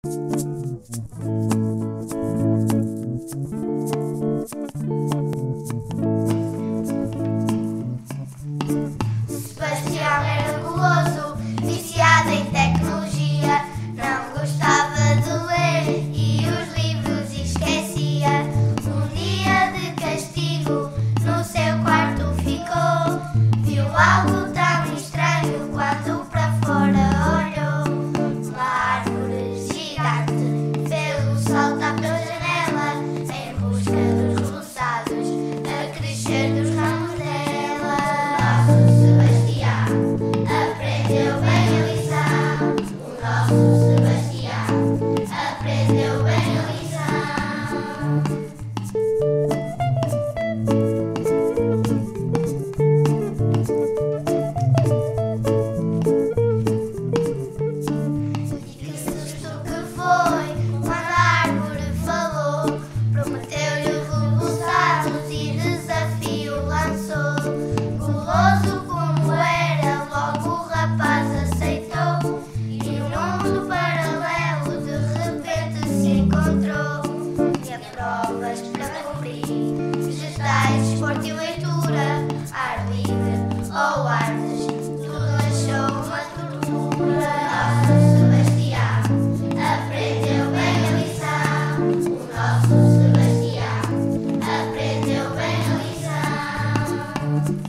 Sebastião era guloso, viciado em tecnologia, não gostava de ler e os livros esquecia. Um dia de castigo no seu quarto ficou, viu algo tão estranho quando para fora olhou. Uma árvore gigante fez-o saltar pela janela em busca dos roçados a crescer dos ramos dela. Aprendeu bem a lição, o nosso Sebastião aprendeu bem a lição. E que susto que foi quando a árvore falou, prometeu-lhe rebuçados e desafio lançou. Guloso como era, logo o rapaz aceitou, e num mundo paralelo de repente se encontrou. Tinha provas para cumprir, vegetais, desporto e leitura, ar livre ou artes, tudo achou uma tortura. Nosso Sebastião aprendeu bem a lição, o nosso Sebastião aprendeu bem a lição.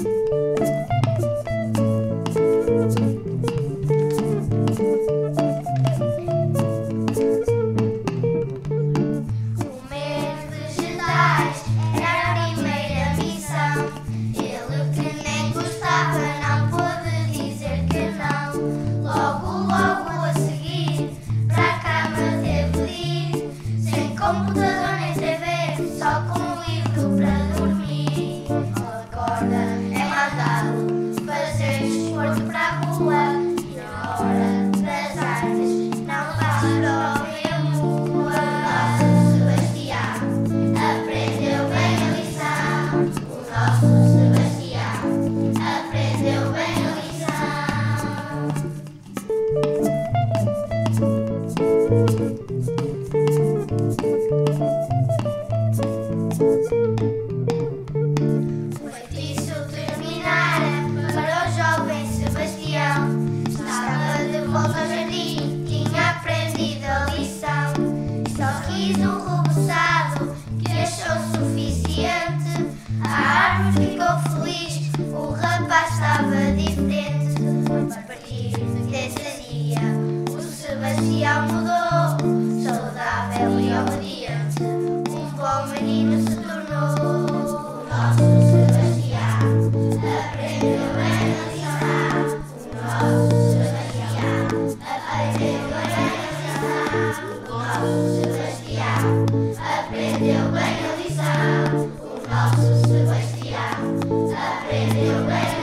Comer vegetais era a primeira missão. Ele que nem gostava não pôde dizer que não. Logo a seguir para a cama teve de ir, sem computador nem TV, só com um livro para dormir. Acorda, é mandado fazer desporto para a rua, e na hora das artes não faz prova e a lua. Nosso Sebastião aprendeu bem a lição, o nosso Sebastião aprendeu bem a lição. O feitiço terminara para o jovem Sebastião. Estava de volta ao jardim, tinha aprendido a lição. Só quis um rebuçado que achou suficiente. A árvore ficou feliz, o rapaz estava diferente. A partir desse dia, o Sebastião mudou, saudável e obediente, um bom menino se tornou. O nosso Sebastião aprendeu bem a lição, o nosso Sebastião aprendeu bem a lição, o nosso Sebastião aprendeu bem a lição, o nosso Sebastião aprendeu bem a lição.